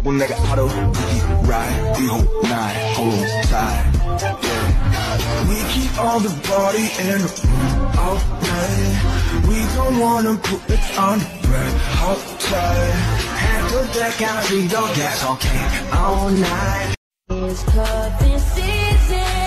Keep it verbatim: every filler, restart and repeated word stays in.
오늘 내가 하루 we ride the whole night hold on tight. Yeah. We keep all the body in the room all night. We don't wanna put it on the bread. Hold tight. Handle that kind of we don't get okay all night. It's cuffing season.